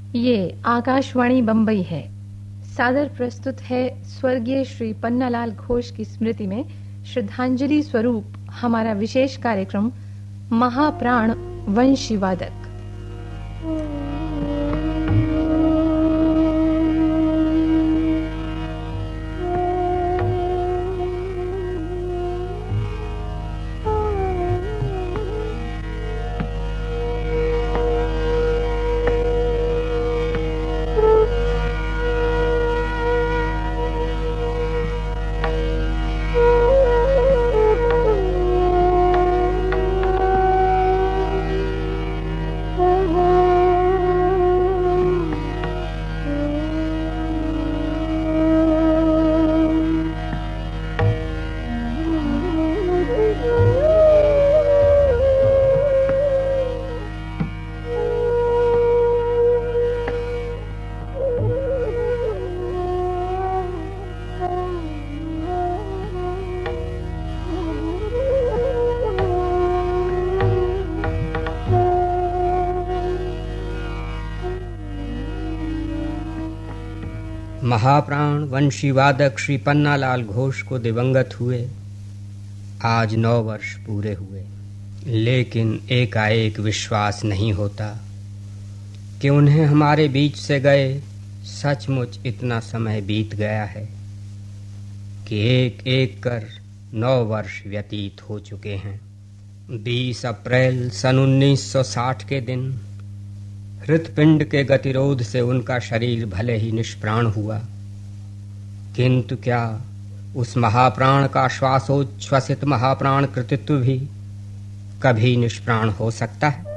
ये आकाशवाणी बम्बई है। सादर प्रस्तुत है स्वर्गीय श्री पन्नालाल घोष की स्मृति में श्रद्धांजलि स्वरूप हमारा विशेष कार्यक्रम महाप्राण वंशी वादक। महाप्राण वंशी वादक श्री पन्नालाल घोष को दिवंगत हुए आज 9 वर्ष पूरे हुए, लेकिन एकाएक विश्वास नहीं होता कि उन्हें हमारे बीच से गए सचमुच इतना समय बीत गया है कि एक एक कर 9 वर्ष व्यतीत हो चुके हैं। 20 अप्रैल सन 1960 के दिन हृदपिंड के गतिरोध से उनका शरीर भले ही निष्प्राण हुआ, किंतु क्या उस महाप्राण का श्वासोच्छ्वसित महाप्राण कृतित्व भी कभी निष्प्राण हो सकता है?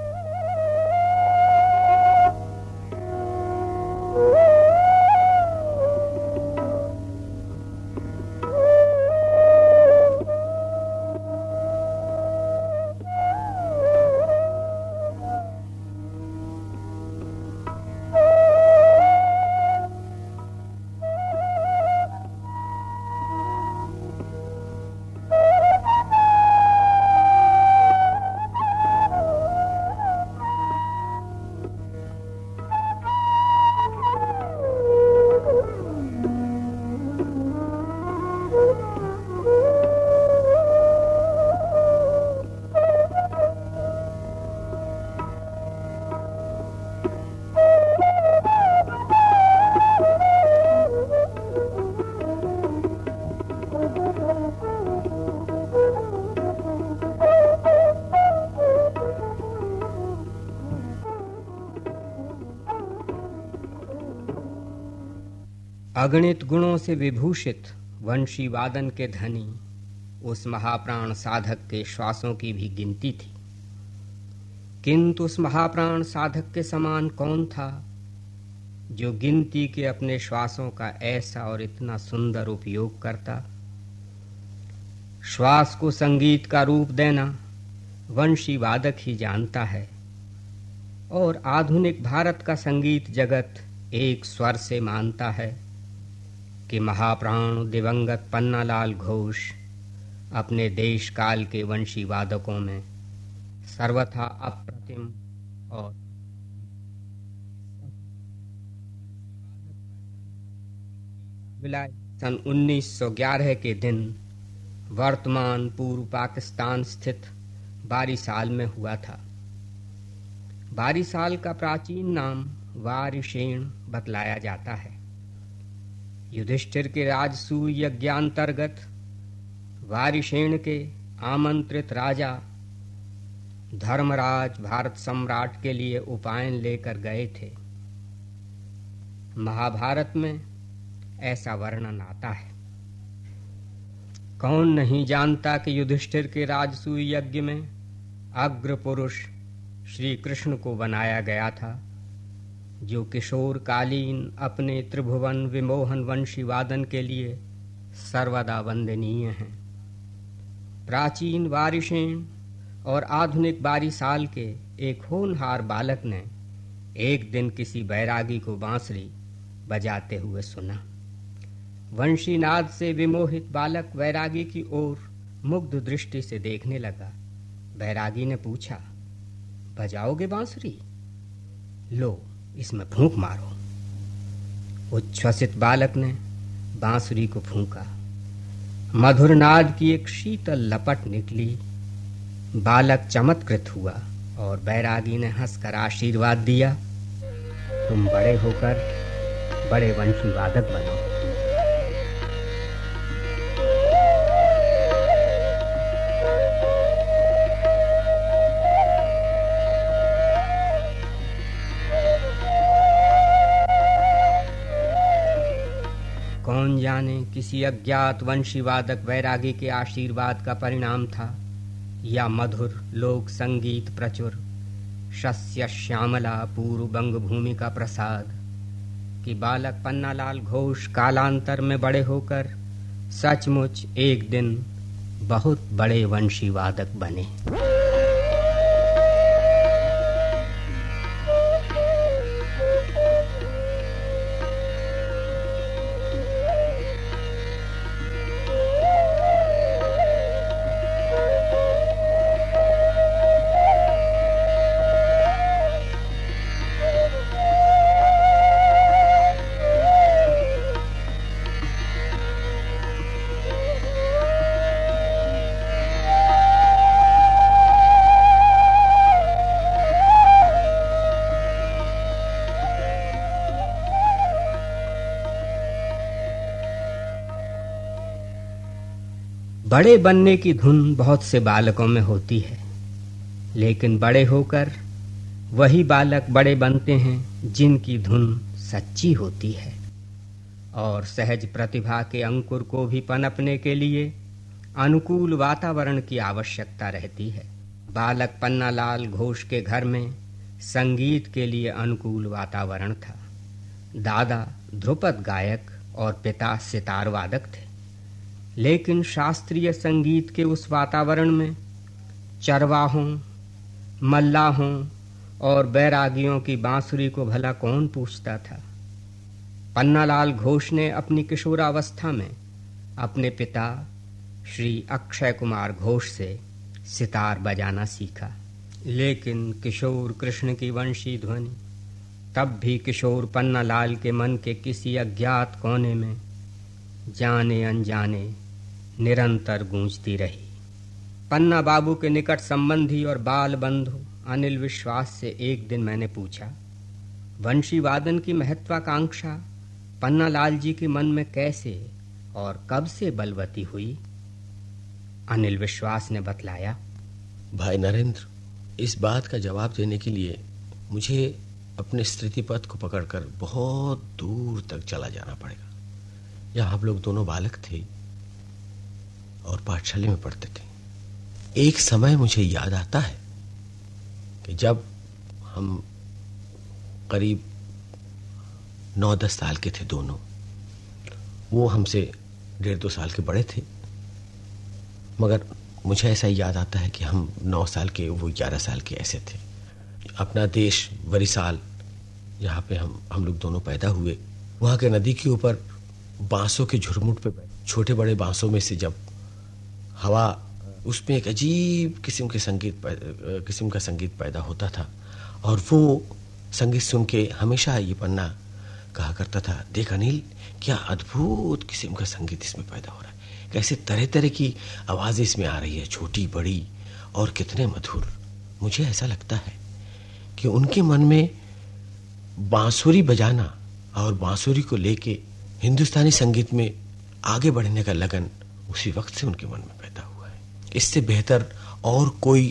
अगणित गुणों से विभूषित वंशी वादन के धनी उस महाप्राण साधक के श्वासों की भी गिनती थी, किंतु उस महाप्राण साधक के समान कौन था जो गिनती के अपने श्वासों का ऐसा और इतना सुंदर उपयोग करता। श्वास को संगीत का रूप देना वंशी वादक ही जानता है, और आधुनिक भारत का संगीत जगत एक स्वर से मानता है कि महाप्राण दिवंगत पन्नालाल घोष अपने देश काल के वंशी वादकों में सर्वथा अप्रतिम और विलय सन 1911 के दिन वर्तमान पूर्व पाकिस्तान स्थित बारिसाल में हुआ था। बारिसाल का प्राचीन नाम वारिशेण बतलाया जाता है। युधिष्ठिर के राजसूय यज्ञांतर्गत वारिशेण के आमंत्रित राजा धर्मराज भारत सम्राट के लिए उपायन लेकर गए थे। महाभारत में ऐसा वर्णन आता है। कौन नहीं जानता कि युधिष्ठिर के राजसूय यज्ञ में अग्र पुरुष श्री कृष्ण को बनाया गया था, जो किशोर कालीन अपने त्रिभुवन विमोहन वंशी वादन के लिए सर्वदा वंदनीय हैं। प्राचीन वारिशेण और आधुनिक बारिसाल के एक होनहार बालक ने एक दिन किसी बैरागी को बांसुरी बजाते हुए सुना। वंशीनाद से विमोहित बालक बैरागी की ओर मुग्ध दृष्टि से देखने लगा। बैरागी ने पूछा, बजाओगे बांसुरी? लो, इसमें फूंक मारो। उच्छ्वसित बालक ने बांसुरी को फूंका। मधुर नाद की एक शीतल लपट निकली। बालक चमत्कृत हुआ और बैरागी ने हंसकर आशीर्वाद दिया, तुम बड़े होकर बड़े वंशी वादक बनो। कौन जाने किसी अज्ञात वंशीवादक वैरागी के आशीर्वाद का परिणाम था, या मधुर लोक संगीत प्रचुर शस्य श्यामला पूर्व बंग भूमि का प्रसाद, कि बालक पन्नालाल घोष कालांतर में बड़े होकर सचमुच एक दिन बहुत बड़े वंशीवादक बने। बड़े बनने की धुन बहुत से बालकों में होती है, लेकिन बड़े होकर वही बालक बड़े बनते हैं जिनकी धुन सच्ची होती है। और सहज प्रतिभा के अंकुर को भी पनपने के लिए अनुकूल वातावरण की आवश्यकता रहती है। बालक पन्नालाल घोष के घर में संगीत के लिए अनुकूल वातावरण था। दादा ध्रुपद गायक और पिता सितार वादक थे, लेकिन शास्त्रीय संगीत के उस वातावरण में चरवाहों, मल्लाहों और बैरागियों की बांसुरी को भला कौन पूछता था। पन्नालाल घोष ने अपनी किशोरावस्था में अपने पिता श्री अक्षय कुमार घोष से सितार बजाना सीखा, लेकिन किशोर कृष्ण की वंशी ध्वनि तब भी किशोर पन्नालाल के मन के किसी अज्ञात कोने में जाने अनजाने निरंतर गूंजती रही। पन्ना बाबू के निकट संबंधी और बाल बंधु अनिल विश्वास से एक दिन मैंने पूछा, वंशी वादन की महत्वाकांक्षा पन्नालाल जी के मन में कैसे और कब से बलवती हुई? अनिल विश्वास ने बतलाया, भाई नरेंद्र, इस बात का जवाब देने के लिए मुझे अपने स्मृति पथ को पकड़कर बहुत दूर तक चला जाना पड़ेगा। यहाँ हम लोग दोनों बालक थे और पाठशाला में पढ़ते थे। एक समय मुझे याद आता है कि जब हम करीब 9-10 साल के थे दोनों, वो हमसे 1.5-2 साल के बड़े थे, मगर मुझे ऐसा याद आता है कि हम 9 साल के, वो 11 साल के ऐसे थे। अपना देश वरिसाल, जहाँ पे हम लोग दोनों पैदा हुए, वहाँ के नदी के ऊपर बांसों के झुरमुट पे छोटे बड़े बांसों में से जब हवा, उसमें एक अजीब किस्म का संगीत पैदा होता था। और वो संगीत सुन के हमेशा ये पन्ना कहा करता था, देख अनिल, क्या अद्भुत किस्म का संगीत इसमें पैदा हो रहा है, कैसे तरह तरह की आवाज़ें इसमें आ रही है, छोटी बड़ी, और कितने मधुर। मुझे ऐसा लगता है कि उनके मन में बांसुरी बजाना और बांसुरी को लेके हिंदुस्तानी संगीत में आगे बढ़ने का लगन उसी वक्त से उनके मन में पैदा हुआ है। इससे बेहतर और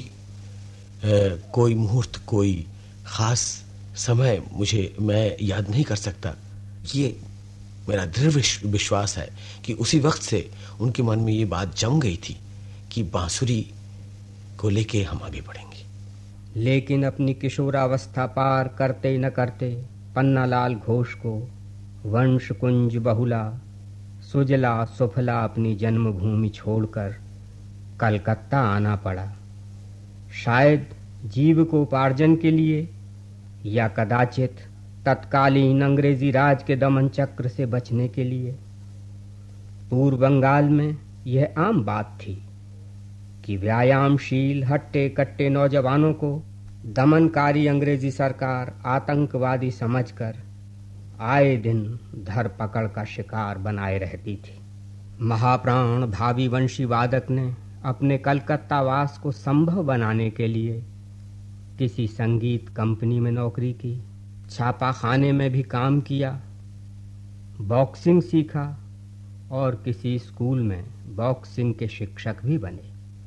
कोई मुहूर्त, कोई खास समय मैं याद नहीं कर सकता। ये मेरा दृढ़ विश्वास है कि उसी वक्त से उनके मन में ये बात जम गई थी कि बांसुरी को लेके हम आगे बढ़ेंगे। लेकिन अपनी किशोरावस्था पार करते न करते पन्नालाल घोष को वंश कुंज बहुला सुजला सुफला अपनी जन्मभूमि छोड़कर कलकत्ता आना पड़ा, शायद जीविकोपार्जन के लिए, या कदाचित तत्कालीन अंग्रेजी राज के दमन चक्र से बचने के लिए। पूर्व बंगाल में यह आम बात थी कि व्यायामशील हट्टे कट्टे नौजवानों को दमनकारी अंग्रेजी सरकार आतंकवादी समझकर आए दिन धर पकड़ का शिकार बनाए रहती थी। महाप्राण भावी वंशीवादक ने अपने कलकत्ता वास को संभव बनाने के लिए किसी संगीत कंपनी में नौकरी की, छापाखाने में भी काम किया, बॉक्सिंग सीखा और किसी स्कूल में बॉक्सिंग के शिक्षक भी बने।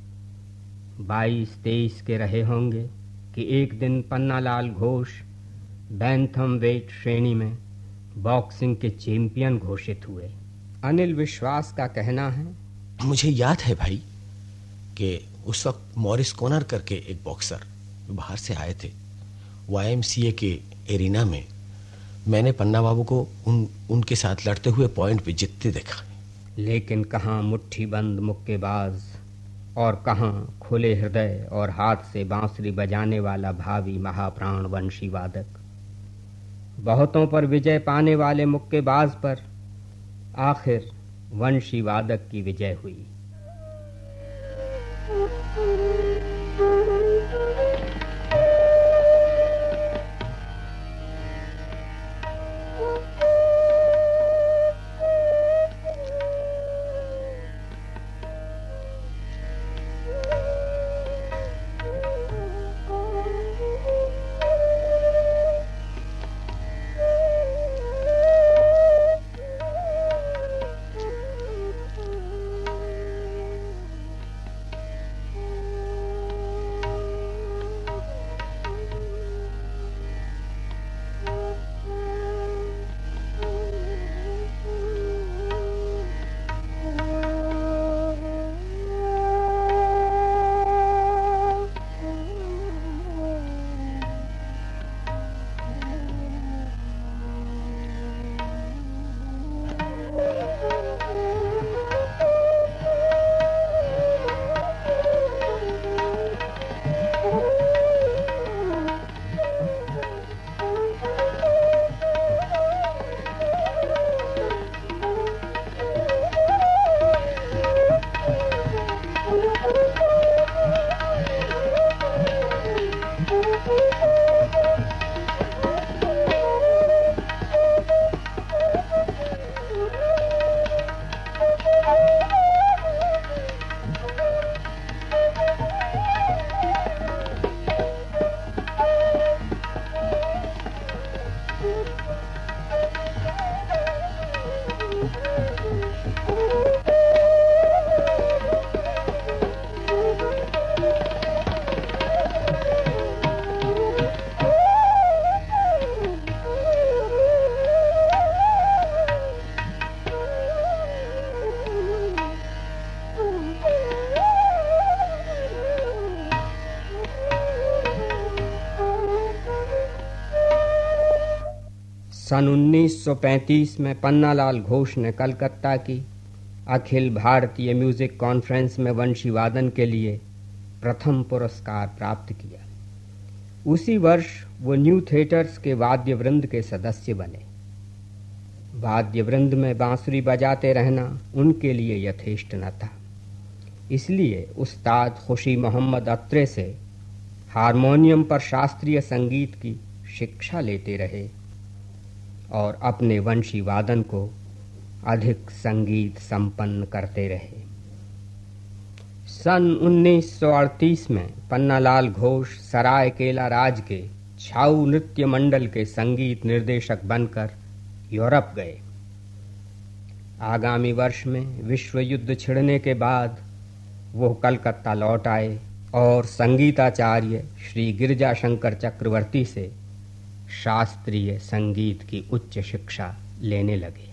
22-23 के रहे होंगे कि एक दिन पन्नालाल घोष बैंथम वेट श्रेणी में बॉक्सिंग के चैंपियन घोषित हुए। अनिल विश्वास का कहना है, मुझे याद है भाई कि उस वक्त मॉरिस कॉनर करके एक बॉक्सर बाहर से आए थे। YMCA के एरिना में मैंने पन्ना बाबू को उनके साथ लड़ते हुए पॉइंट पे जीतते देखा। लेकिन कहाँ मुट्ठी बंद मुक्केबाज और कहाँ खुले हृदय और हाथ से बांसुरी बजाने वाला भावी महाप्राण वंशीवादक। बहुतों पर विजय पाने वाले मुक्केबाज पर आखिर वंशीवादक की विजय हुई। सन 1935 में पन्नालाल घोष ने कलकत्ता की अखिल भारतीय म्यूजिक कॉन्फ्रेंस में वंशीवादन के लिए प्रथम पुरस्कार प्राप्त किया। उसी वर्ष वो न्यू थिएटर्स के वाद्य वृंद के सदस्य बने। वाद्य वृंद में बांसुरी बजाते रहना उनके लिए यथेष्ट न था, इसलिए उस्ताद खुशी मोहम्मद अत्रे से हारमोनियम पर शास्त्रीय संगीत की शिक्षा लेते रहे और अपने वंशी वादन को अधिक संगीत संपन्न करते रहे। सन 1938 में पन्नालाल घोष सरायकेला राज के छाऊ नृत्य मंडल के संगीत निर्देशक बनकर यूरोप गए। आगामी वर्ष में विश्व युद्ध छिड़ने के बाद वो कलकत्ता लौट आए और संगीताचार्य श्री गिरजा शंकर चक्रवर्ती से शास्त्रीय संगीत की उच्च शिक्षा लेने लगे।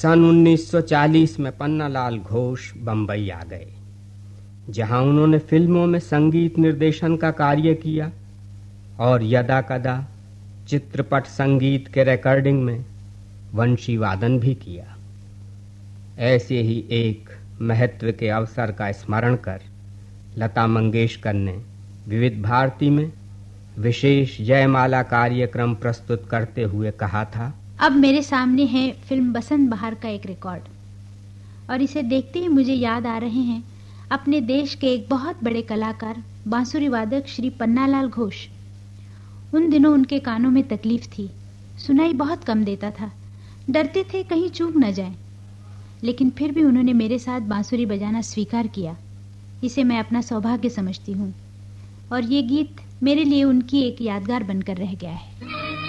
सन 1940 में पन्नालाल घोष बंबई आ गए, जहां उन्होंने फिल्मों में संगीत निर्देशन का कार्य किया और यदा कदा चित्रपट संगीत के रिकॉर्डिंग में वंशी वादन भी किया। ऐसे ही एक महत्व के अवसर का स्मरण कर लता मंगेशकर ने विविध भारती में विशेष जयमाला कार्यक्रम प्रस्तुत करते हुए कहा था, अब मेरे सामने है फिल्म बसंत बहार का एक रिकॉर्ड, और इसे देखते ही मुझे याद आ रहे हैं अपने देश के एक बहुत बड़े कलाकार बांसुरी वादक श्री पन्नालाल घोष। उन दिनों उनके कानों में तकलीफ थी, सुनाई बहुत कम देता था, डरते थे कहीं चूक न जाए, लेकिन फिर भी उन्होंने मेरे साथ बांसुरी बजाना स्वीकार किया। इसे मैं अपना सौभाग्य समझती हूँ, और ये गीत मेरे लिए उनकी एक यादगार बनकर रह गया है।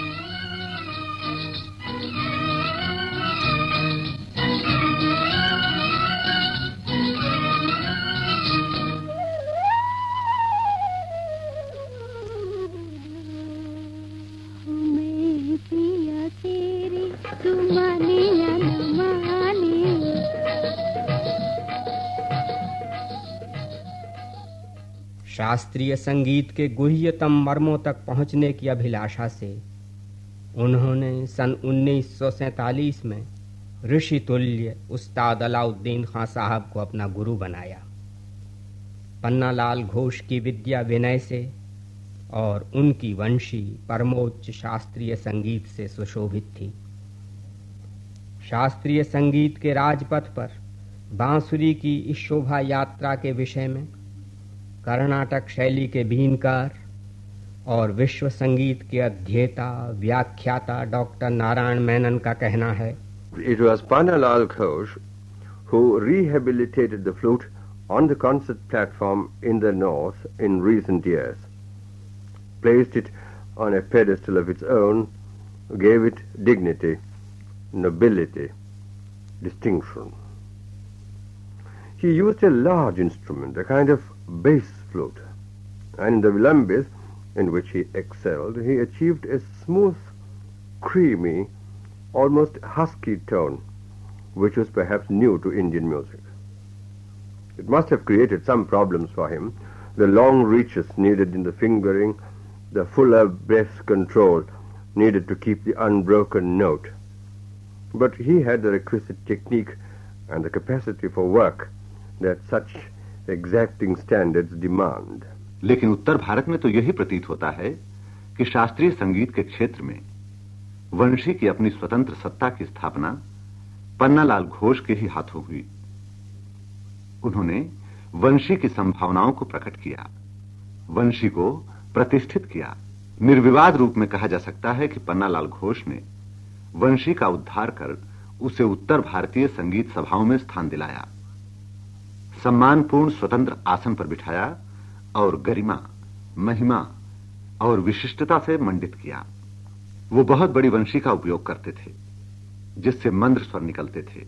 शास्त्रीय संगीत के गुह्यतम मर्मों तक पहुंचने की अभिलाषा से उन्होंने सन 1947 में ऋषि तुल्य उस्ताद अलाउद्दीन खां साहब को अपना गुरु बनाया। पन्नालाल घोष की विद्या विनय से और उनकी वंशी परमोच्च शास्त्रीय संगीत से सुशोभित थी। शास्त्रीय संगीत के राजपथ पर बांसुरी की इस शोभा यात्रा के विषय में कर्नाटक शैली के बीनकार और विश्व संगीत के अध्येता व्याख्याता डॉक्टर नारायण मेनन का कहना है, It was Pannalal Ghosh who rehabilitated the flute on the concert platform in the north in recent years, placed it on a pedestal of its own, gave it dignity, nobility, distinction. He used a large instrument, a kind of bass flute, and in the vilambis, in which he excelled, he achieved a smooth, creamy, almost husky tone, which was perhaps new to Indian music. It must have created some problems for him, the long reaches needed in the fingering, the fuller breath control needed to keep the unbroken note. But he had the requisite technique and the capacity for work that such exacting standards demand. लेकिन उत्तर भारत में तो यही प्रतीत होता है कि शास्त्रीय संगीत के क्षेत्र में वंशी की अपनी स्वतंत्र सत्ता की स्थापना पन्नालाल घोष के ही हाथों हुई। उन्होंने वंशी की संभावनाओं को प्रकट किया, वंशी को प्रतिष्ठित किया। निर्विवाद रूप में कहा जा सकता है कि पन्नालाल घोष ने वंशी का उद्धार कर उसे उत्तर भारतीय संगीत सभाओं में स्थान दिलाया, सम्मानपूर्ण स्वतंत्र आसन पर बिठाया और गरिमा, महिमा और विशिष्टता से मंडित किया। वो बहुत बड़ी वंशी का उपयोग करते थे, जिससे मंद्र स्वर निकलते थे।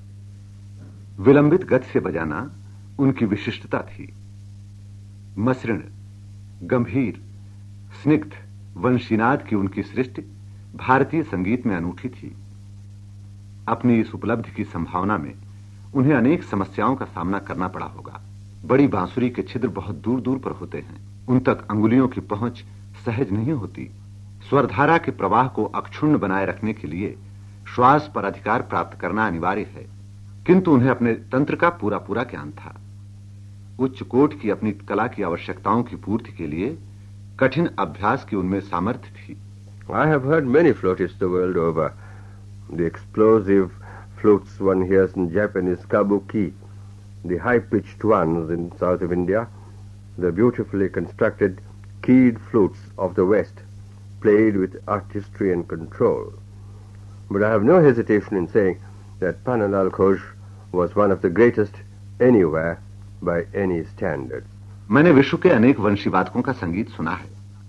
विलंबित गति से बजाना उनकी विशिष्टता थी। मसृण, गंभीर, स्निग्ध वंशीनाद की उनकी सृष्टि भारतीय संगीत में अनूठी थी। अपनी इस उपलब्धि की संभावना में उन्हें अनेक समस्याओं का सामना करना पड़ा होगा। बड़ी बांसुरी के छिद्र बहुत दूर दूर पर होते हैं, उन तक अंगुलियों की पहुंच सहज नहीं होती। स्वरधारा के प्रवाह को अक्षुण्ण बनाए रखने के लिए श्वास पर अधिकार प्राप्त करना अनिवार्य है, किंतु उन्हें अपने तंत्र का पूरा पूरा ज्ञान था। उच्च कोट की अपनी कला की आवश्यकताओं की पूर्ति के लिए कठिन अभ्यास की उनमें सामर्थ्य थी। I have heard many flutists the world over. The explosive flutes one hears in Japanese kabuki, the high-pitched ones in south of India, the beautifully constructed keyed flutes of the West, played with artistry and control. But I have no hesitation in saying that Pannalal Ghosh was one of the greatest anywhere by any standards. मैंने विश्व के अनेक वंशीवादकों का संगीत सुना है।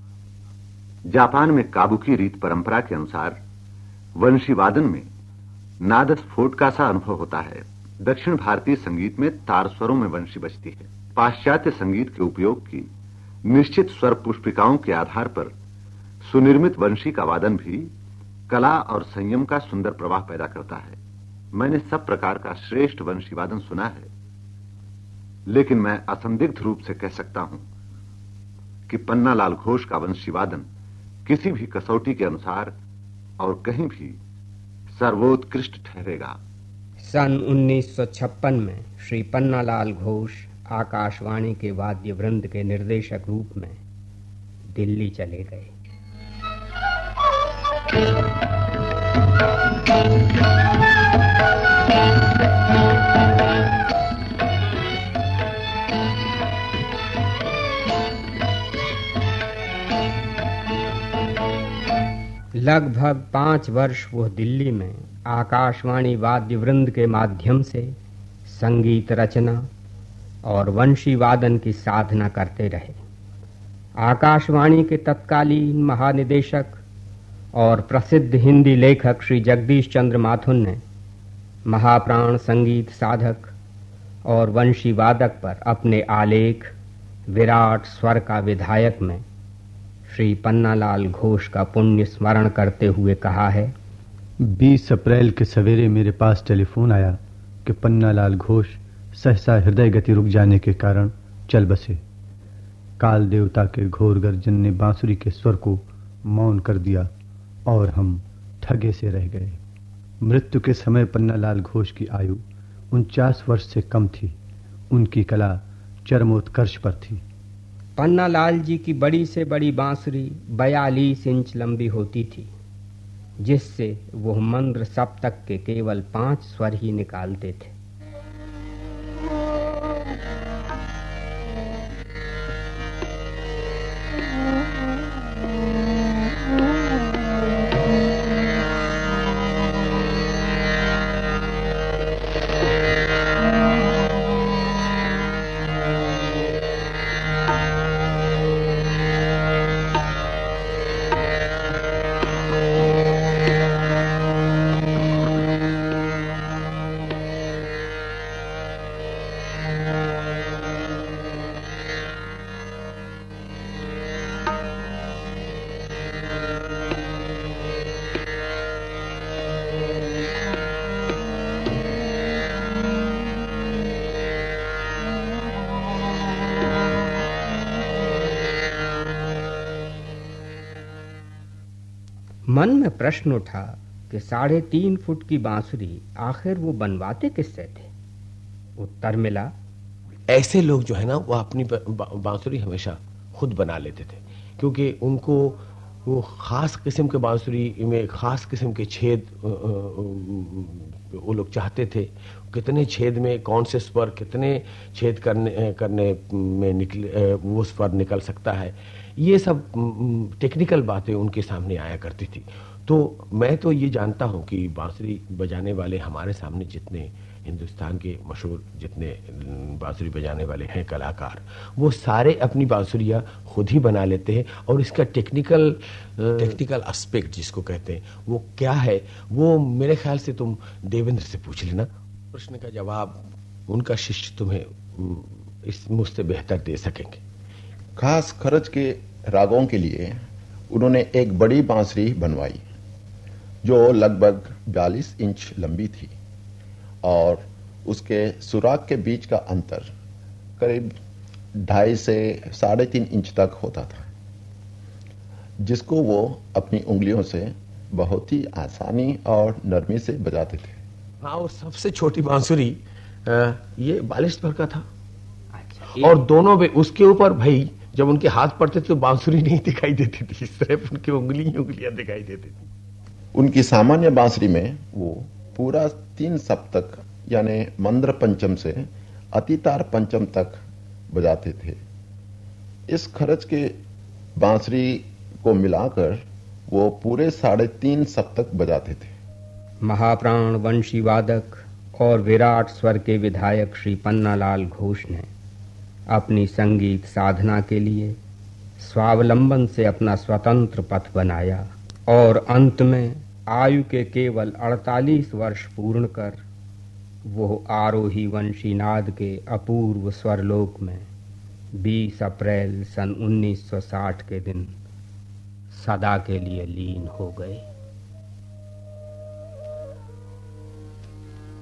Japan में Kabuki रीत परंपरा के अनुसार वंशीवादन में नादस्फोट का सा अनुभव होता है। दक्षिण भारतीय संगीत में तार स्वरों में वंशी बजती है। पाश्चात्य संगीत के उपयोग की निश्चित स्वर पुष्पिकाओं के आधार पर सुनिर्मित वंशी का वादन भी कला और संयम का सुंदर प्रवाह पैदा करता है। मैंने सब प्रकार का श्रेष्ठ वंशी वादन सुना है, लेकिन मैं असंदिग्ध रूप से कह सकता हूं कि पन्नालाल घोष का वंशी वादन किसी भी कसौटी के अनुसार और कहीं भी सर्वोत्कृष्ट ठहरेगा। सन 1956 में श्री पन्नालाल घोष आकाशवाणी के वाद्य वृंद के निर्देशक रूप में दिल्ली चले गए। लगभग 5 वर्ष वह दिल्ली में आकाशवाणी वाद्य वृंद के माध्यम से संगीत रचना और वंशी वादन की साधना करते रहे। आकाशवाणी के तत्कालीन महानिदेशक और प्रसिद्ध हिंदी लेखक श्री जगदीश चंद्र माथुर ने महाप्राण संगीत साधक और वंशी वादक पर अपने आलेख विराट स्वर का विधायक में श्री पन्नालाल घोष का पुण्य स्मरण करते हुए कहा है, 20 अप्रैल के सवेरे मेरे पास टेलीफोन आया कि पन्नालाल घोष सहसा हृदय गति रुक जाने के कारण चल बसे। काल देवता के घोर गर्जन ने बांसुरी के स्वर को मौन कर दिया और हम ठगे से रह गए। मृत्यु के समय पन्नालाल घोष की आयु 49 वर्ष से कम थी। उनकी कला चरमोत्कर्ष पर थी। पन्नालाल जी की बड़ी से बड़ी बांसुरी 42 इंच लंबी होती थी, जिससे वह मंद्र सप्तक के केवल 5 स्वर ही निकालते थे। मन में प्रश्न उठा कि 3.5 फुट की बांसुरी आखिर वो बनवाते किससे थे। उत्तर मिला, ऐसे लोग जो है ना वो अपनी बांसुरी हमेशा खुद बना लेते थे, क्योंकि उनको वो खास किस्म के बांसुरी में खास किस्म के छेद वो लोग चाहते थे। कितने छेद में कौन से स्वर कितने छेद करने में निकले वो स्वर निकल सकता है, ये सब टेक्निकल बातें उनके सामने आया करती थी। तो मैं तो ये जानता हूँ कि बांसुरी बजाने वाले हमारे सामने जितने हिंदुस्तान के मशहूर जितने बांसुरी बजाने वाले हैं कलाकार, वो सारे अपनी बांसुरियाँ खुद ही बना लेते हैं। और इसका टेक्निकल एस्पेक्ट जिसको कहते हैं वो क्या है, वो मेरे ख्याल से तुम देवेंद्र से पूछ लेना। प्रश्न का जवाब उनका शिष्य तुम्हें इस मुझसे बेहतर दे सकेंगे। खास खर्च के रागों के लिए उन्होंने एक बड़ी बांसुरी बनवाई जो लगभग 42 इंच लंबी थी और उसके सुराग के बीच का अंतर करीब 2.5 से 3.5 इंच तक होता था, जिसको वो अपनी उंगलियों से बहुत ही आसानी और नरमी से बजाते थे। हाँ, वो सबसे छोटी बांसुरी ये 42 भर का था। और दोनों में उसके ऊपर भाई जब उनके हाथ पड़ते थे तो बांसुरी नहीं दिखाई देती थी, सिर्फ उनकी उंगलियां दिखाई देती थी। उनकी सामान्य बांसुरी में वो पूरा 3 सप्तक यानी मंद्र पंचम से अतितार पंचम तक बजाते थे। इस खर्च के बांसुरी को मिलाकर वो पूरे 3.5 सप्तक बजाते थे। महाप्राण वंशी वादक और विराट स्वर के विधायक श्री पन्नालाल घोष ने अपनी संगीत साधना के लिए स्वावलंबन से अपना स्वतंत्र पथ बनाया और अंत में आयु के केवल 48 वर्ष पूर्ण कर वो आरोही वंशीनाद के अपूर्व स्वरलोक में 20 अप्रैल सन 1960 के दिन सदा के लिए लीन हो गए।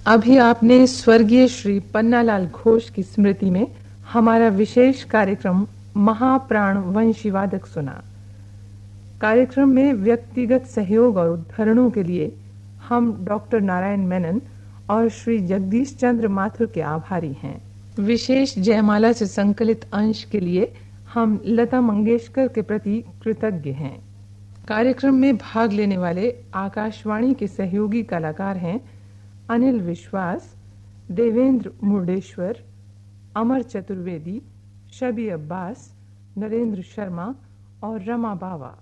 अभी आपने स्वर्गीय श्री पन्नालाल घोष की स्मृति में हमारा विशेष कार्यक्रम महाप्राण वंशी वादक सुना। कार्यक्रम में व्यक्तिगत सहयोग और उद्धरणों के लिए हम डॉक्टर नारायण मेनन और श्री जगदीश चंद्र माथुर के आभारी हैं। विशेष जयमाला से संकलित अंश के लिए हम लता मंगेशकर के प्रति कृतज्ञ हैं। कार्यक्रम में भाग लेने वाले आकाशवाणी के सहयोगी कलाकार हैं अनिल विश्वास, देवेंद्र मुर्डेश्वर, अमर चतुर्वेदी, शबी अब्बास, नरेंद्र शर्मा और रमा बावा।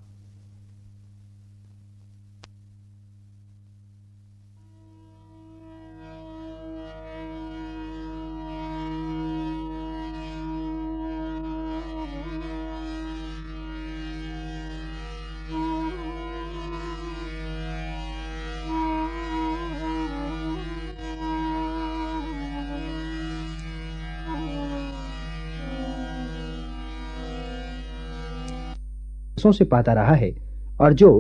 से पाता रहा है और जो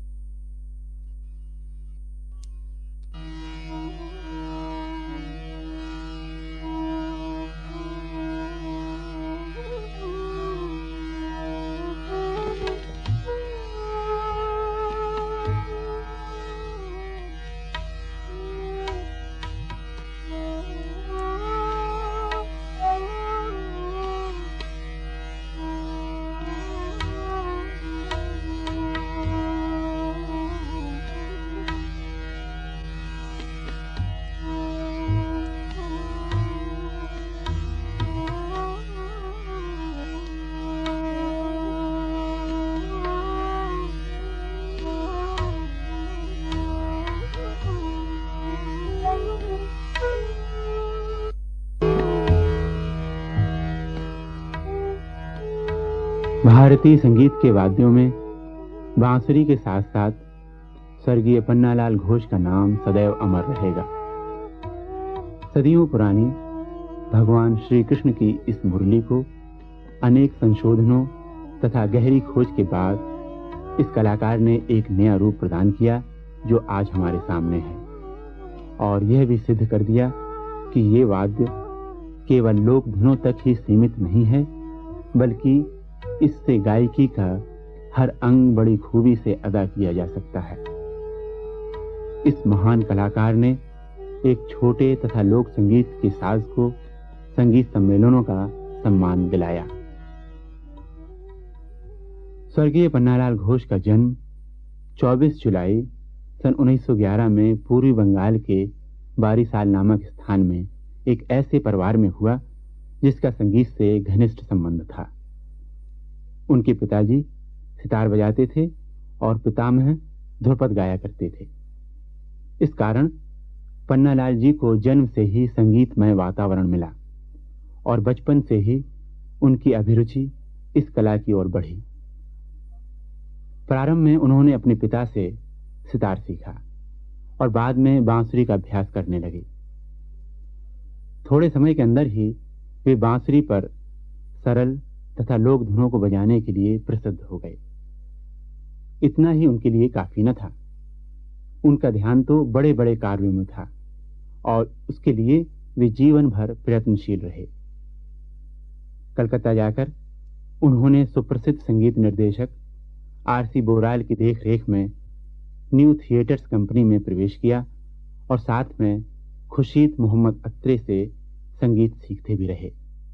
भारतीय संगीत के वाद्यों में बांसुरी के साथ साथ स्वर्गीय पन्नालाल घोष का नाम सदैव अमर रहेगा। सदियों पुरानी भगवान श्री कृष्ण की इस मुरली को अनेक संशोधनों तथा गहरी खोज के बाद इस कलाकार ने एक नया रूप प्रदान किया जो आज हमारे सामने है, और यह भी सिद्ध कर दिया कि ये वाद्य केवल लोक धुनों तक ही सीमित नहीं है, बल्कि इससे गायकी का हर अंग बड़ी खूबी से अदा किया जा सकता है। इस महान कलाकार ने एक छोटे तथा लोक संगीत के साज को संगीत सम्मेलनों का सम्मान दिलाया। स्वर्गीय पन्नालाल घोष का जन्म 24 जुलाई सन 1911 में पूर्वी बंगाल के बारिसाल नामक स्थान में एक ऐसे परिवार में हुआ जिसका संगीत से घनिष्ठ संबंध था। उनके पिताजी सितार बजाते थे और पितामह ध्रुपद गाया करते थे। इस कारण पन्नालाल जी को जन्म से ही संगीतमय वातावरण मिला और बचपन से ही उनकी अभिरुचि इस कला की ओर बढ़ी। प्रारंभ में उन्होंने अपने पिता से सितार सीखा और बाद में बांसुरी का अभ्यास करने लगे। थोड़े समय के अंदर ही वे बांसुरी पर सरल तथा लोक धुनों को बजाने के लिए प्रसिद्ध हो गए। इतना ही उनके लिए काफी न था, उनका ध्यान तो बड़े बड़े कार्यों में था और उसके लिए वे जीवन भर प्रयत्नशील रहे। कलकत्ता जाकर उन्होंने सुप्रसिद्ध संगीत निर्देशक आर.सी. बोराल की देखरेख में न्यू थिएटर्स कंपनी में प्रवेश किया और साथ में खुर्शीद मोहम्मद अत्रे से संगीत सीखते भी रहे।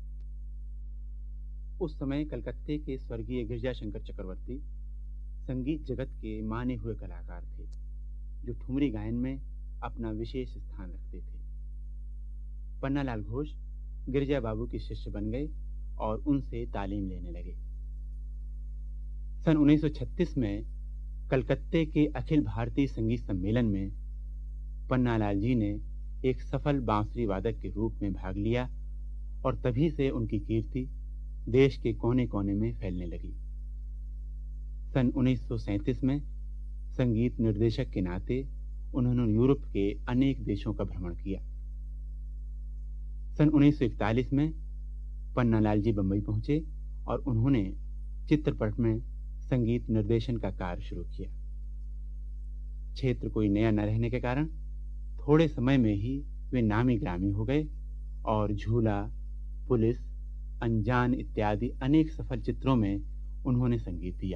उस समय कलकत्ते के स्वर्गीय गिरजाशंकर चक्रवर्ती संगीत जगत के माने हुए कलाकार थे जो ठुमरी गायन में अपना विशेष स्थान रखते थे। पन्नालाल घोष गिरजा बाबू के शिष्य बन गए और उनसे तालीम लेने लगे। सन 1936 में कलकत्ते के अखिल भारतीय संगीत सम्मेलन में पन्नालाल जी ने एक सफल बांसुरी वादक के रूप में भाग लिया और तभी से उनकी कीर्ति देश के कोने कोने में फैलने लगी। सन 1937 में संगीत निर्देशक के नाते उन्होंने यूरोप के अनेक देशों का भ्रमण किया। सन 1941 में पन्नालाल जी बंबई पहुंचे और उन्होंने चित्रपट में संगीत निर्देशन का कार्य शुरू किया। क्षेत्र कोई नया न रहने के कारण थोड़े समय में ही वे नामी ग्रामी हो गए और झूला, पुलिस, अनजान इत्यादि अनेक सफल चित्रों में उन्होंने संगीत दिया।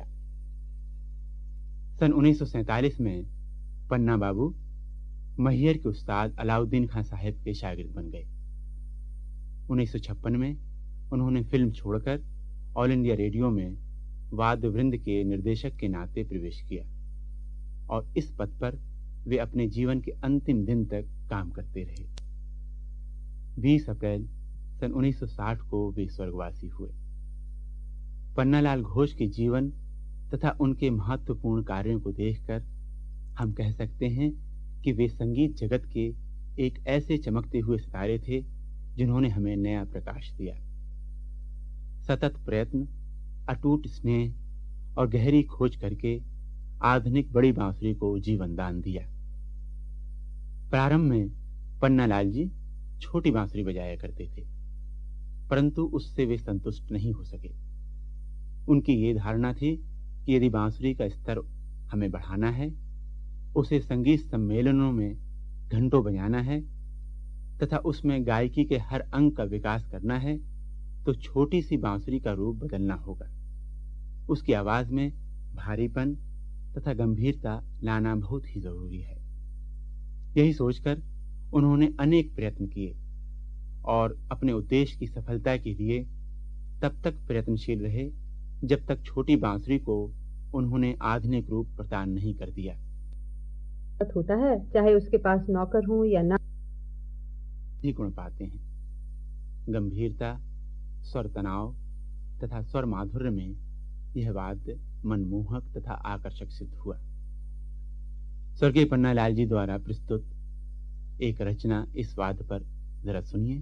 सन 1947 में पन्ना बाबू मैहर के उस्ताद अलाउद्दीन खां साहब के शागिर्द बन गए। 1956 में उन्होंने फिल्म छोड़कर ऑल इंडिया रेडियो में वाद्य वृंद के निर्देशक के नाते प्रवेश किया और इस पद पर वे अपने जीवन के अंतिम दिन तक काम करते रहे। 20 अप्रैल सन 1960 को वे स्वर्गवासी हुए। पन्नालाल घोष के जीवन तथा उनके महत्वपूर्ण कार्यों को देखकर हम कह सकते हैं कि वे संगीत जगत के एक ऐसे चमकते हुए सितारे थे जिन्होंने हमें नया प्रकाश दिया। सतत प्रयत्न, अटूट स्नेह और गहरी खोज करके आधुनिक बड़ी बांसुरी को जीवन दान दिया। प्रारंभ में पन्नालाल जी छोटी बांसुरी बजाया करते थे, परंतु उससे वे संतुष्ट नहीं हो सके। उनकी ये धारणा थी कि यदि बांसुरी का स्तर हमें बढ़ाना है, उसे संगीत सम्मेलनों में घंटों बजाना है तथा उसमें गायकी के हर अंग का विकास करना है, तो छोटी सी बांसुरी का रूप बदलना होगा। उसकी आवाज में भारीपन तथा गंभीरता लाना बहुत ही जरूरी है। यही सोचकर उन्होंने अनेक प्रयत्न किए और अपने उद्देश्य की सफलता के लिए तब तक प्रयत्नशील रहे जब तक छोटी बांसुरी को उन्होंने आधुनिक रूप प्रदान नहीं कर दिया। होता है चाहे उसके पास नौकर हो या ना, ही गुण पाते हैं। गंभीरता, स्वर तनाव तथा स्वर माधुर्य में यह वाद्य मनमोहक तथा आकर्षक सिद्ध हुआ। स्वर्गीय पन्नालाल जी द्वारा प्रस्तुत एक रचना इस वाद्य पर जरा सुनिए।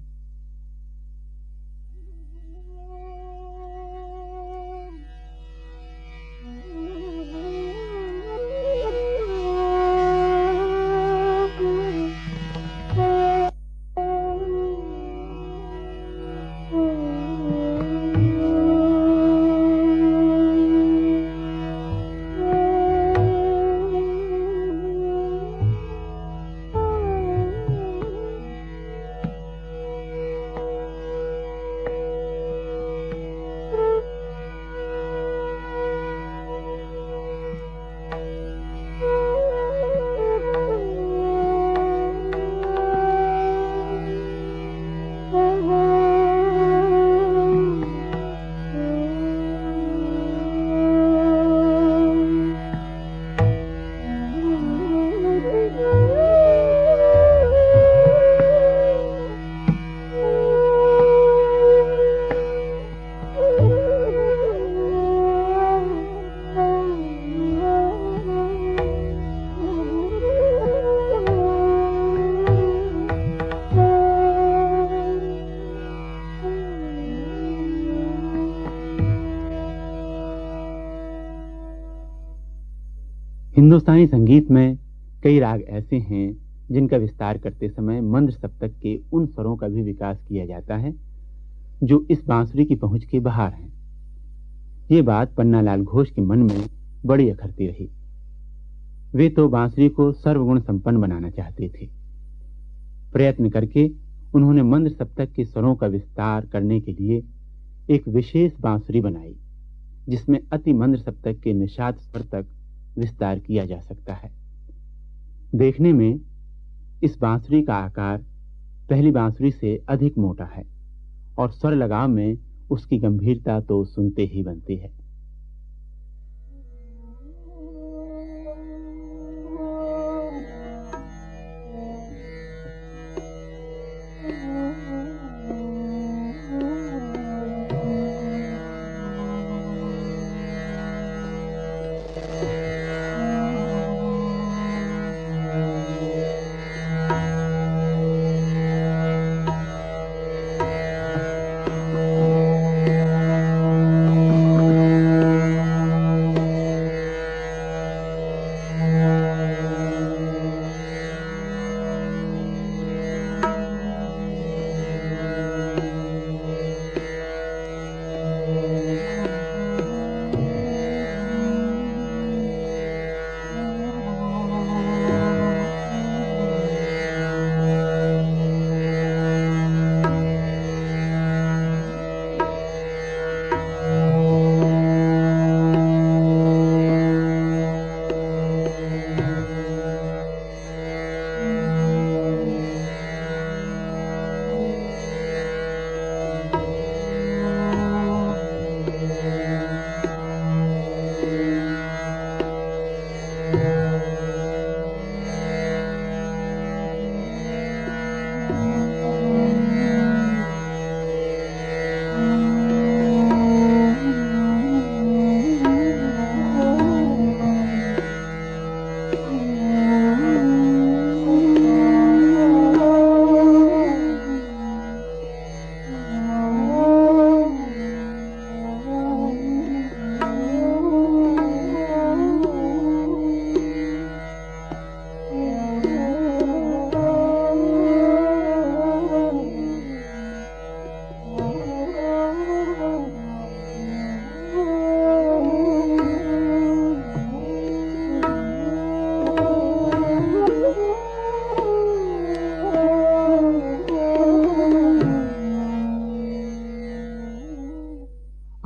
हिंदुस्तानी संगीत में कई राग ऐसे हैं जिनका विस्तार करते समय मंद्र सप्तक के उन स्वरों का भी विकास किया जाता है जो इस बांसुरी की पहुंच के बाहर हैं। ये बात पन्नालाल घोष के मन में बड़ी अखरती रही। वे तो बांसुरी को सर्वगुण संपन्न बनाना चाहते थे। प्रयत्न करके उन्होंने मंद्र सप्तक के स्वरों का विस्तार करने के लिए एक विशेष बांसुरी बनाई जिसमें अति मंद्र सप्तक के निषाद स्वर तक विस्तार किया जा सकता है। देखने में इस बांसुरी का आकार पहली बांसुरी से अधिक मोटा है और स्वर लगाव में उसकी गंभीरता तो सुनते ही बनती है।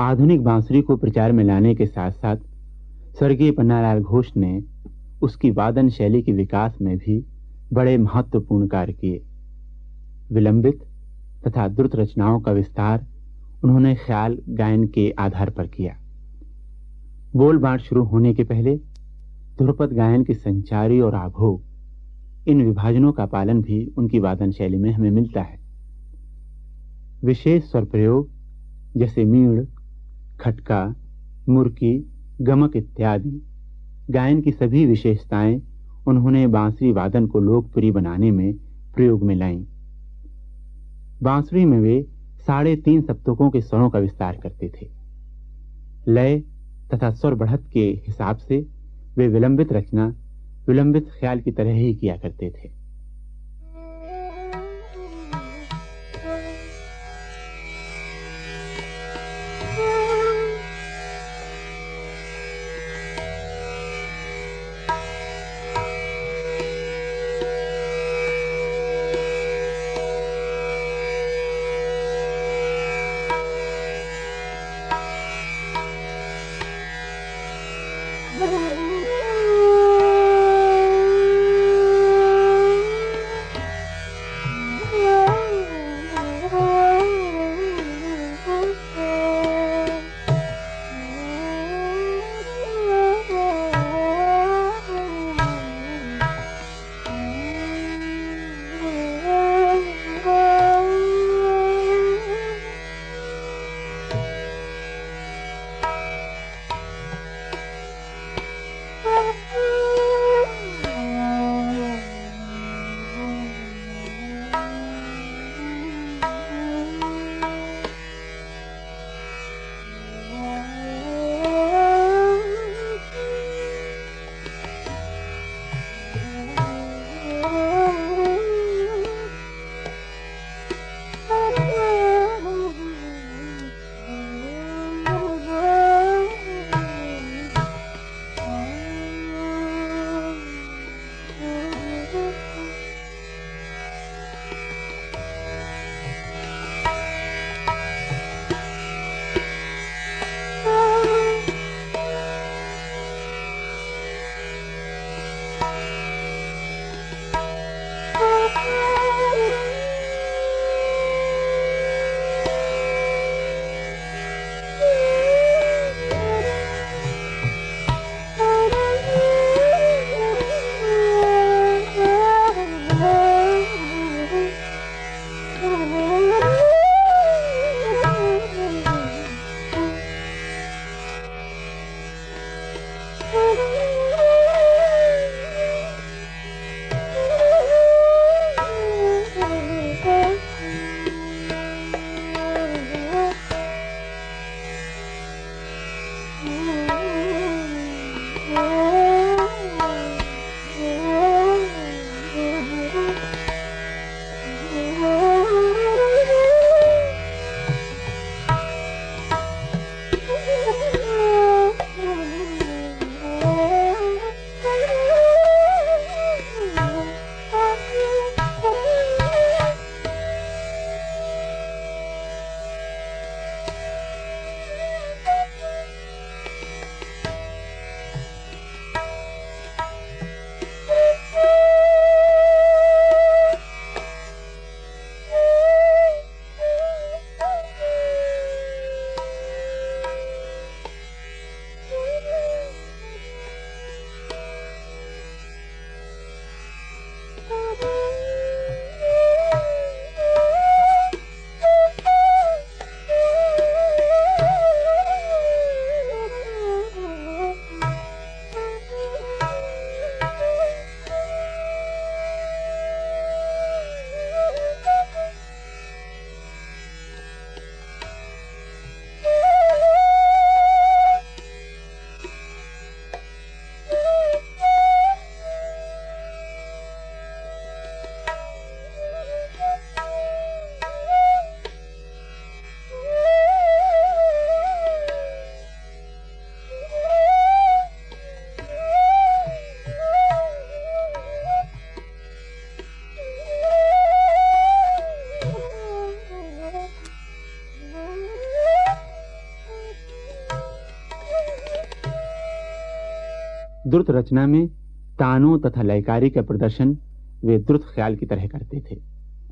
आधुनिक बांसुरी को प्रचार में लाने के साथ साथ स्वर्गीय पन्नालाल घोष ने उसकी वादन शैली के विकास में भी बड़े महत्वपूर्ण कार्य किए। विलंबित तथा द्रुत रचनाओं का विस्तार उन्होंने ख्याल गायन के आधार पर किया। बोल बाँट शुरू होने के पहले ध्रुपद गायन के संचारी और आभोग, इन विभाजनों का पालन भी उनकी वादन शैली में हमें मिलता है। विशेष स्वर प्रयोग जैसे मीण, खटका, मुर्की, गमक इत्यादि गायन की सभी विशेषताएं उन्होंने बांसुरी वादन को लोकप्रिय बनाने में प्रयोग में लाईं। बांसुरी में वे 3.5 सप्तकों के स्वरों का विस्तार करते थे। लय तथा स्वर बढ़त के हिसाब से वे विलंबित रचना विलंबित ख्याल की तरह ही किया करते थे। द्रुत रचना में तानों तथा लयकारी का प्रदर्शन वे द्रुत ख्याल की तरह करते थे।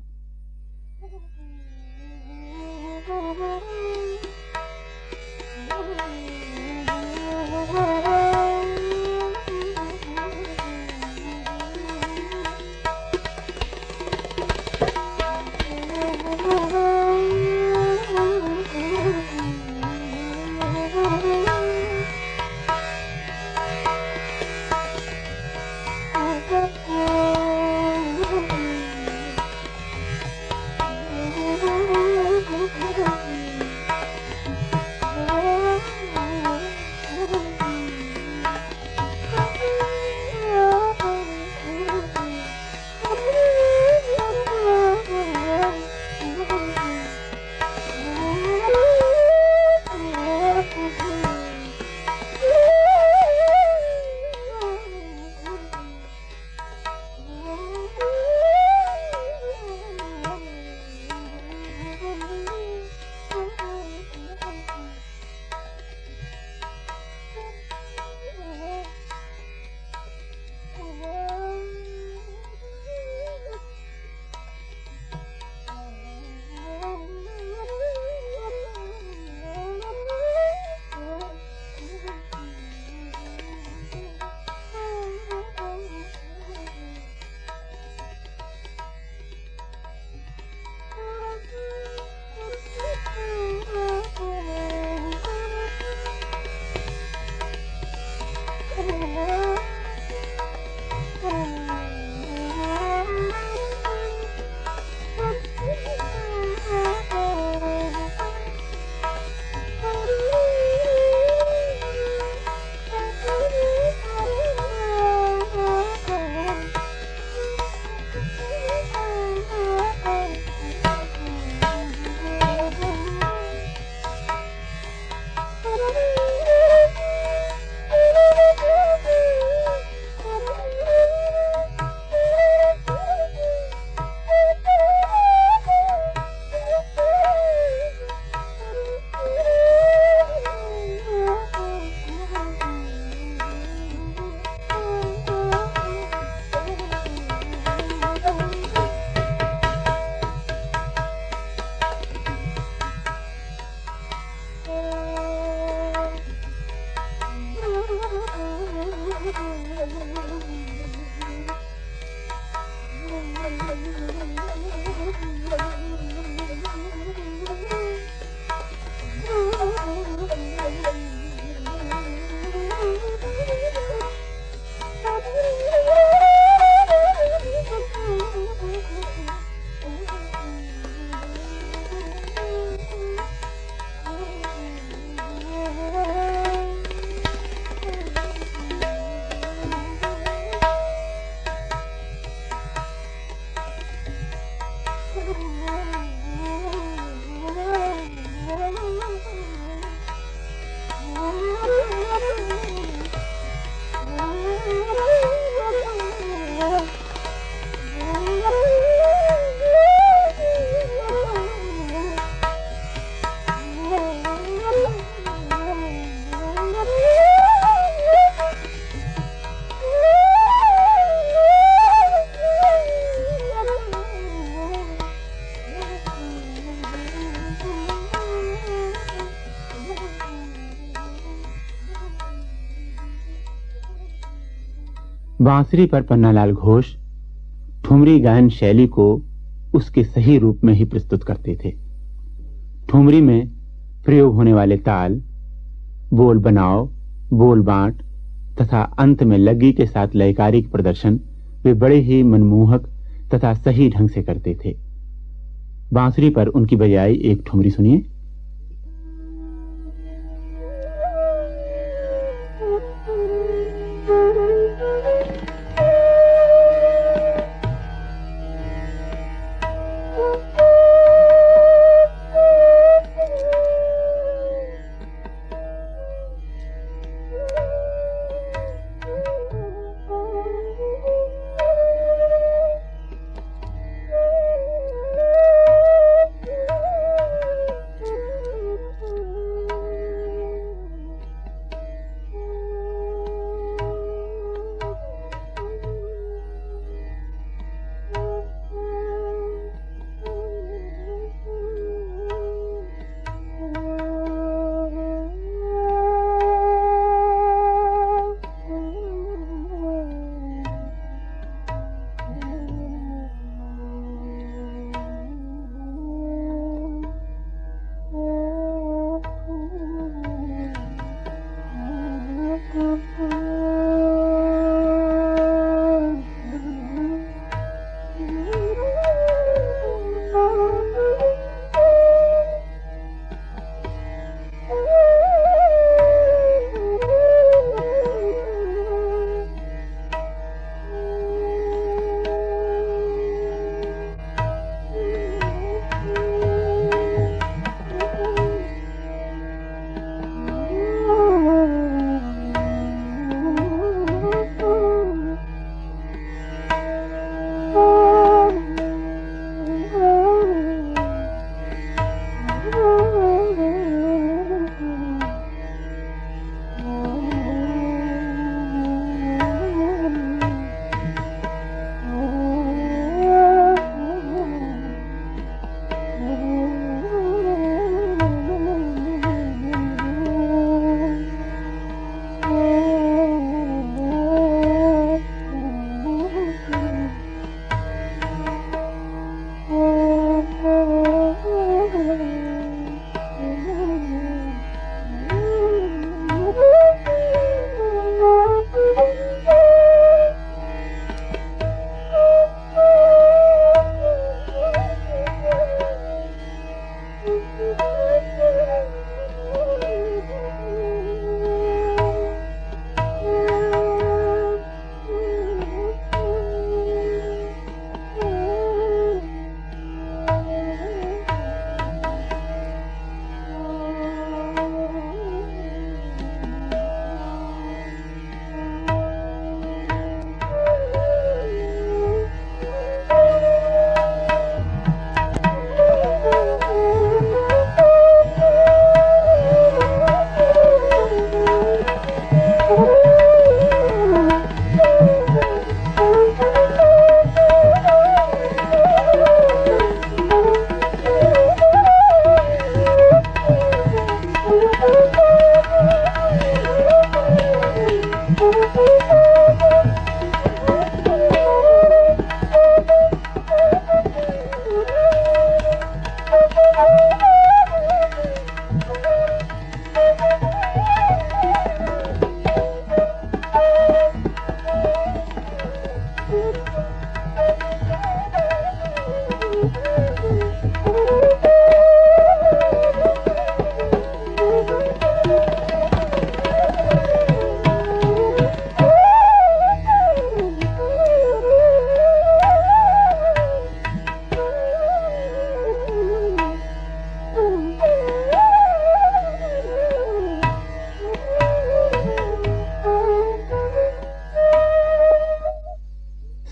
बांसुरी पर पन्नालाल घोष ठुमरी गायन शैली को उसके सही रूप में ही प्रस्तुत करते थे। ठुमरी में प्रयोग होने वाले ताल, बोल बनाव, बोल बांट तथा अंत में लग्गी के साथ लयकारी के प्रदर्शन वे बड़े ही मनमोहक तथा सही ढंग से करते थे। बांसुरी पर उनकी बजाई एक ठुमरी सुनिए।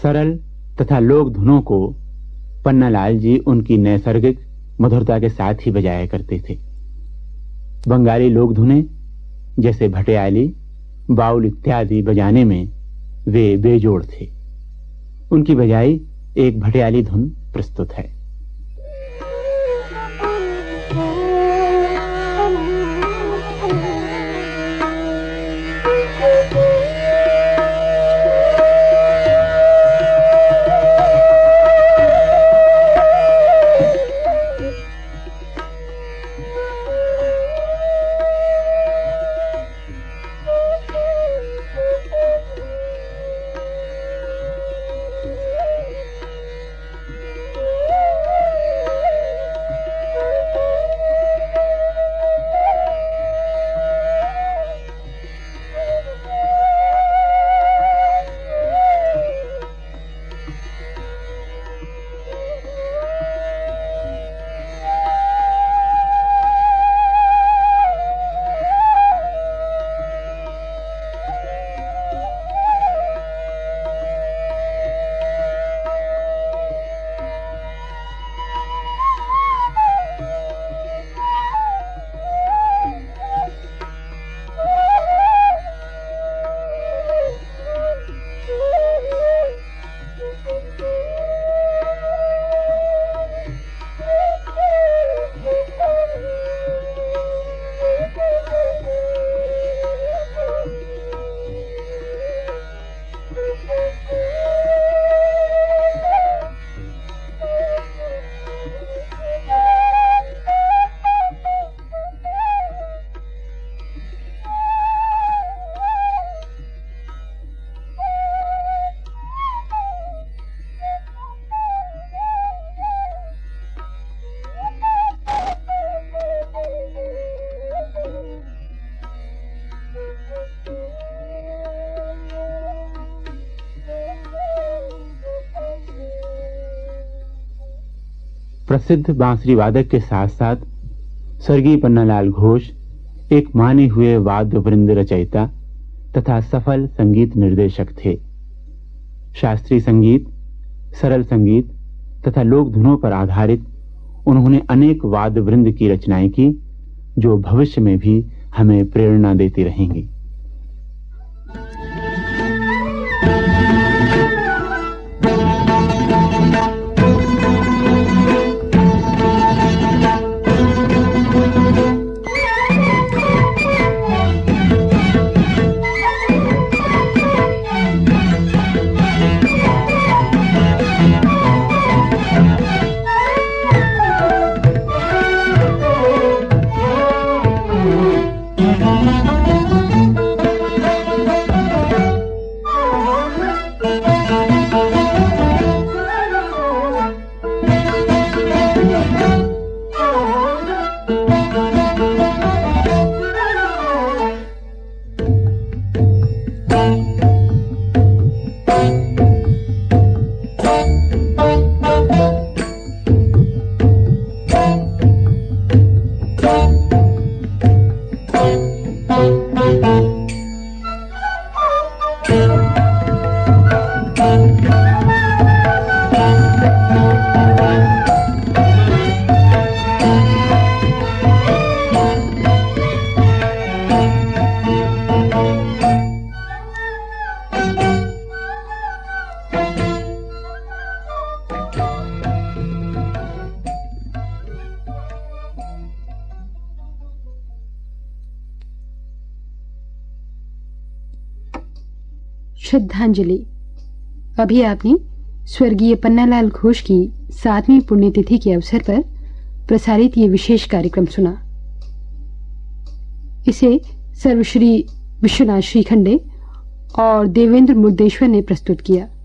सरल तथा लोक धुनों को पन्नालाल जी उनकी नैसर्गिक मधुरता के साथ ही बजाया करते थे। बंगाली लोक धुनें जैसे भटियाली, बाउल इत्यादि बजाने में वे बेजोड़ थे। उनकी बजाई एक भटियाली धुन प्रस्तुत है। प्रसिद्ध बांसुरी वादक के साथ साथ स्वर्गीय पन्नालाल घोष एक माने हुए वाद्य वृंद रचयिता तथा सफल संगीत निर्देशक थे। शास्त्रीय संगीत, सरल संगीत तथा लोक धुनों पर आधारित उन्होंने अनेक वाद्य वृंद की रचनाएं की, जो भविष्य में भी हमें प्रेरणा देती रहेंगी। श्रद्धांजलि। अभी आपने स्वर्गीय पन्नालाल घोष की 7वीं पुण्यतिथि के अवसर पर प्रसारित ये विशेष कार्यक्रम सुना। इसे सर्वश्री विश्वनाथ श्रीखंडे और देवेंद्र मुर्देश्वर ने प्रस्तुत किया।